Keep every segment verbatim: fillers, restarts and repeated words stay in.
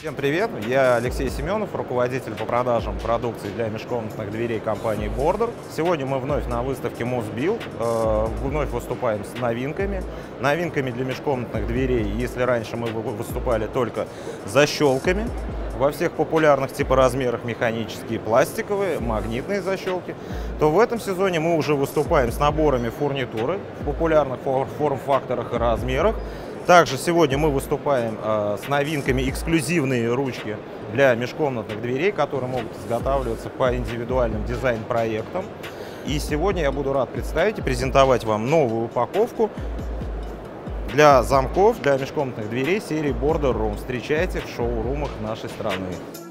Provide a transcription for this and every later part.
Всем привет! Я Алексей Семенов, руководитель по продажам продукции для межкомнатных дверей компании Border. Сегодня мы вновь на выставке Mosbuild, э, вновь выступаем с новинками. Новинками для межкомнатных дверей, если раньше мы выступали только с защелками, во всех популярных типоразмерах механические, пластиковые, магнитные защелки, то в этом сезоне мы уже выступаем с наборами фурнитуры в популярных форм-факторах и размерах. Также сегодня мы выступаем э, с новинками эксклюзивные ручки для межкомнатных дверей, которые могут изготавливаться по индивидуальным дизайн-проектам. И сегодня я буду рад представить и презентовать вам новую упаковку для замков, для межкомнатных дверей серии Border Room. Встречайте в шоурумах нашей страны.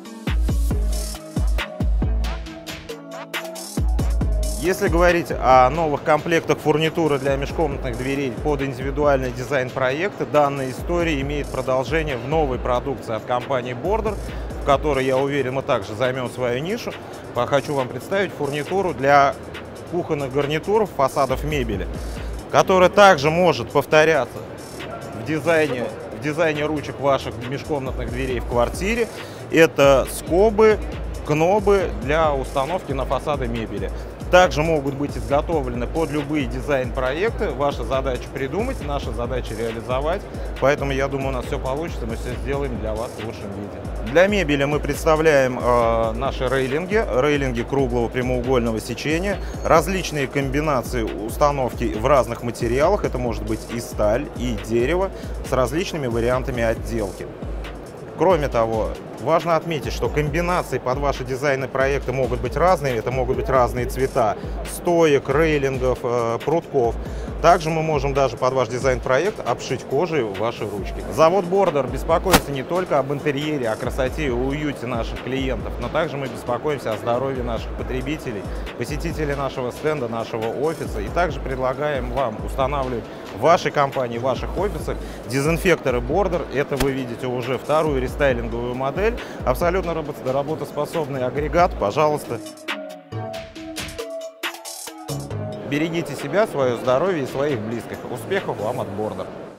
Если говорить о новых комплектах фурнитуры для межкомнатных дверей под индивидуальный дизайн-проекты, данная история имеет продолжение в новой продукции от компании Border, в которой, я уверен, мы также займем свою нишу. Хочу вам представить фурнитуру для кухонных гарнитуров, фасадов мебели, которая также может повторяться в дизайне, в дизайне ручек ваших межкомнатных дверей в квартире. Это скобы, кнобы для установки на фасады мебели. Также могут быть изготовлены под любые дизайн-проекты. Ваша задача придумать, наша задача реализовать. Поэтому, я думаю, у нас все получится, мы все сделаем для вас в лучшем виде. Для мебели мы представляем э, наши рейлинги, рейлинги круглого прямоугольного сечения, различные комбинации установки в разных материалах. Это может быть и сталь, и дерево, с различными вариантами отделки. Кроме того, важно отметить, что комбинации под ваши дизайны проекты могут быть разные. Это могут быть разные цвета стоек, рейлингов, э, прутков. Также мы можем даже под ваш дизайн-проект обшить кожей ваши ручки. Завод Border беспокоится не только об интерьере, о красоте и уюте наших клиентов, но также мы беспокоимся о здоровье наших потребителей, посетителей нашего стенда, нашего офиса. И также предлагаем вам устанавливать в вашей компании, в ваших офисах дезинфекторы Border. Это вы видите уже вторую рестайлинговую модель. Абсолютно работоспособный агрегат. Пожалуйста. Берегите себя, свое здоровье и своих близких. Успехов вам от Border!